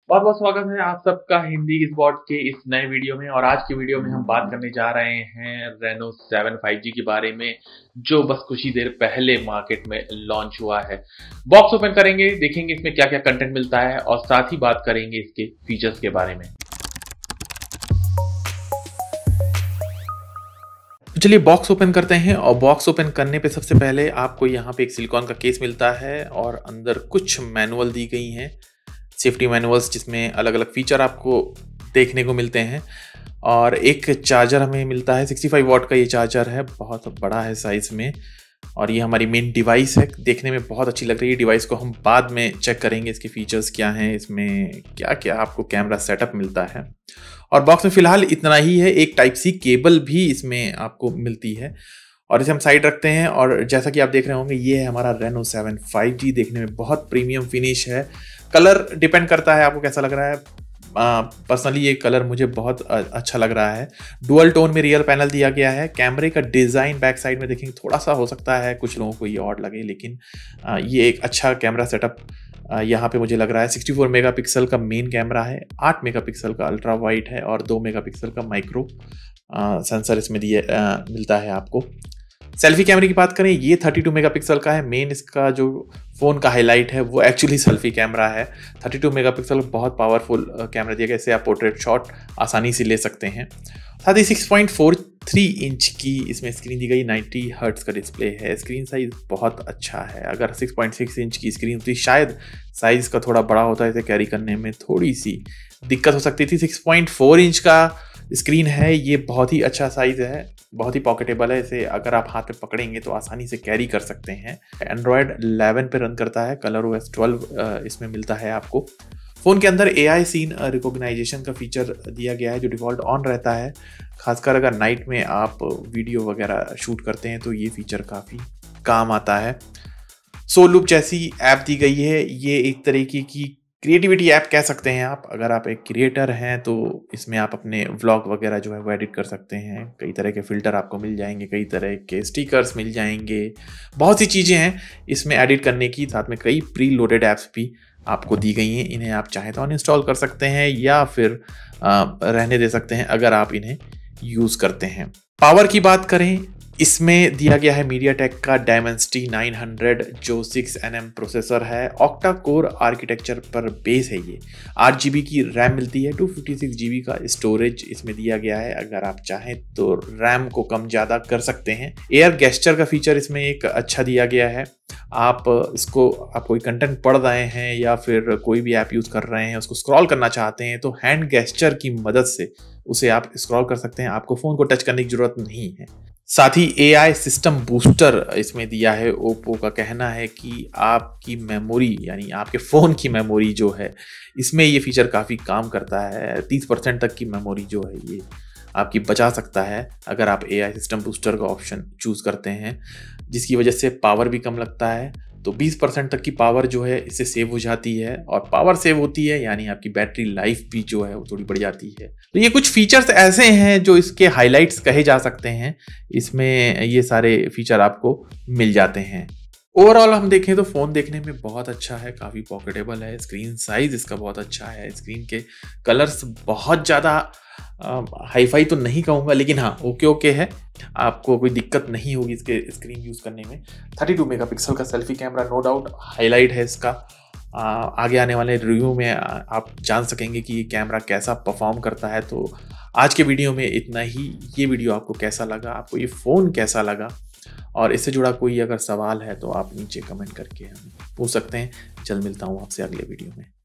बहुत बहुत स्वागत है आप सबका हिंदी इस बॉट के इस नए वीडियो में। और आज की वीडियो में हम बात करने जा रहे हैं रेनो 7 5G के बारे में, जो बस कुछ ही देर पहले मार्केट में लॉन्च हुआ है। बॉक्स ओपन करेंगे, देखेंगे इसमें क्या क्या कंटेंट मिलता है और साथ ही बात करेंगे इसके फीचर्स के बारे में। तो चलिए बॉक्स ओपन करते हैं। और बॉक्स ओपन करने पे सबसे पहले आपको यहाँ पे एक सिलिकॉन का केस मिलता है और अंदर कुछ मैनुअल दी गई हैं, सेफ्टी मैनुअल्स, जिसमें अलग अलग फीचर आपको देखने को मिलते हैं। और एक चार्जर हमें मिलता है, 65 वॉट का ये चार्जर है, बहुत बड़ा है साइज़ में। और ये हमारी मेन डिवाइस है, देखने में बहुत अच्छी लग रही है। डिवाइस को हम बाद में चेक करेंगे, इसके फीचर्स क्या हैं, इसमें क्या क्या आपको कैमरा सेटअप मिलता है। और बॉक्स में फ़िलहाल इतना ही है। एक टाइप सी केबल भी इसमें आपको मिलती है। और इसे हम साइड रखते हैं और जैसा कि आप देख रहे होंगे, ये है हमारा रेनो 7 5G। देखने में बहुत प्रीमियम फिनिश है। कलर डिपेंड करता है आपको कैसा लग रहा है। पर्सनली ये कलर मुझे बहुत अच्छा लग रहा है। डुअल टोन में रियर पैनल दिया गया है। कैमरे का डिज़ाइन बैक साइड में देखेंगे थोड़ा सा हो सकता है कुछ लोगों को ये ऑड लगे, लेकिन ये एक अच्छा कैमरा सेटअप यहाँ पे मुझे लग रहा है। 64 मेगापिक्सल का मेन कैमरा है, 8 मेगापिक्सल का अल्ट्रा वाइड है और 2 मेगापिक्सल का माइक्रो सेंसर इसमें मिलता है आपको। सेल्फी कैमरे की बात करें, ये 32 मेगापिक्सल का है। मेन इसका जो फ़ोन का हाईलाइट है वो एक्चुअली सेल्फी कैमरा है। 32 मेगापिक्सल बहुत पावरफुल कैमरा दिया गया, इससे आप पोर्ट्रेट शॉट आसानी से ले सकते हैं। साथ ही 6.43 इंच की इसमें स्क्रीन दी गई, 90 हर्ट्ज़ का डिस्प्ले है। स्क्रीन साइज़ बहुत अच्छा है। अगर 6.6 इंच की स्क्रीन होती शायद साइज़ का थोड़ा बड़ा होता है, इसे कैरी करने में थोड़ी सी दिक्कत हो सकती थी। 6.4 इंच का स्क्रीन है, ये बहुत ही अच्छा साइज़ है, बहुत ही पॉकेटेबल है। इसे अगर आप हाथ पे पकड़ेंगे तो आसानी से कैरी कर सकते हैं। एंड्रॉयड 11 पे रन करता है। ColorOS 12 इसमें मिलता है आपको। फ़ोन के अंदर AI सीन रिकॉग्नाइजेशन का फीचर दिया गया है, जो डिफ़ॉल्ट ऑन रहता है। खासकर अगर नाइट में आप वीडियो वगैरह शूट करते हैं तो ये फीचर काफ़ी काम आता है। सोल लूप जैसी ऐप दी गई है। ये एक तरीके की क्रिएटिविटी ऐप कह सकते हैं आप। अगर आप एक क्रिएटर हैं तो इसमें आप अपने व्लॉग वगैरह जो है वो एडिट कर सकते हैं। कई तरह के फ़िल्टर आपको मिल जाएंगे, कई तरह के स्टिकर्स मिल जाएंगे, बहुत सी चीज़ें हैं इसमें एडिट करने की। साथ में कई प्री लोडेड ऐप्स भी आपको दी गई हैं। इन्हें आप चाहें तो अनइंस्टॉल कर सकते हैं या फिर रहने दे सकते हैं अगर आप इन्हें यूज़ करते हैं। पावर की बात करें, इसमें दिया गया है MediaTek का Dimensity 900, जो 6nm प्रोसेसर है। ऑक्टा कोर आर्किटेक्चर पर बेस है ये। 8 GB की रैम मिलती है, 256 GB का स्टोरेज इसमें दिया गया है। अगर आप चाहें तो रैम को कम ज़्यादा कर सकते हैं। एयर गेस्चर का फीचर इसमें एक अच्छा दिया गया है। आप कोई कंटेंट पढ़ रहे हैं या फिर कोई भी ऐप यूज़ कर रहे हैं, उसको स्क्रॉल करना चाहते हैं तो हैंड गेस्चर की मदद से उसे आप स्क्रॉल कर सकते हैं। आपको फ़ोन को टच करने की ज़रूरत नहीं है। साथ ही AI सिस्टम बूस्टर इसमें दिया है। ओप्पो का कहना है कि आपकी मेमोरी, यानी आपके फ़ोन की मेमोरी जो है, इसमें ये फीचर काफ़ी काम करता है। 30% तक की मेमोरी जो है ये आपकी बचा सकता है अगर आप AI सिस्टम बूस्टर का ऑप्शन चूज़ करते हैं, जिसकी वजह से पावर भी कम लगता है। तो 20% तक की पावर जो है इससे सेव हो जाती है। और पावर सेव होती है यानी आपकी बैटरी लाइफ भी जो है वो थोड़ी बढ़ जाती है। तो ये कुछ फीचर्स ऐसे हैं जो इसके हाइलाइट्स कहे जा सकते हैं। इसमें ये सारे फीचर आपको मिल जाते हैं। ओवरऑल हम देखें तो फ़ोन देखने में बहुत अच्छा है, काफ़ी पॉकेटेबल है। स्क्रीन साइज़ इसका बहुत अच्छा है। स्क्रीन के कलर्स बहुत ज़्यादा हाई-फाई तो नहीं कहूँगा, लेकिन हाँ ओके है। आपको कोई दिक्कत नहीं होगी इसके स्क्रीन यूज़ करने में। 32 मेगापिक्सल का selfie camera no doubt highlight है इसका। आगे आने वाले रिव्यू में आप जान सकेंगे कि ये कैमरा कैसा परफॉर्म करता है। तो आज के वीडियो में इतना ही। ये वीडियो आपको कैसा लगा, आपको ये फ़ोन कैसा लगा, और इससे जुड़ा कोई अगर सवाल है तो आप नीचे कमेंट करके हमें पूछ सकते हैं। जल्द मिलता हूँ आपसे अगले वीडियो में।